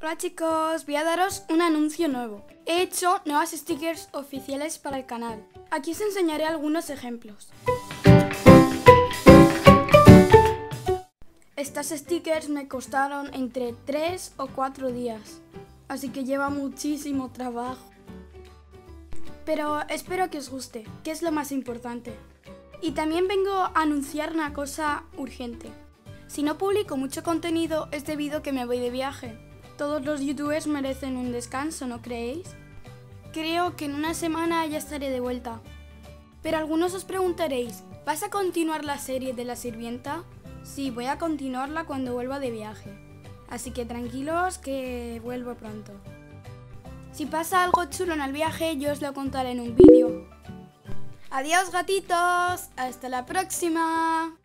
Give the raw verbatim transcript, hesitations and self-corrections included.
Hola chicos, voy a daros un anuncio nuevo. He hecho nuevas stickers oficiales para el canal. Aquí os enseñaré algunos ejemplos. Estas stickers me costaron entre tres o cuatro días, así que lleva muchísimo trabajo. Pero espero que os guste, que es lo más importante. Y también vengo a anunciar una cosa urgente. Si no publico mucho contenido es debido a que me voy de viaje. Todos los youtubers merecen un descanso, ¿no creéis? Creo que en una semana ya estaré de vuelta. Pero algunos os preguntaréis, ¿vas a continuar la serie de La Sirvienta? Sí, voy a continuarla cuando vuelva de viaje. Así que tranquilos que vuelvo pronto. Si pasa algo chulo en el viaje, yo os lo contaré en un vídeo. Adiós gatitos, hasta la próxima.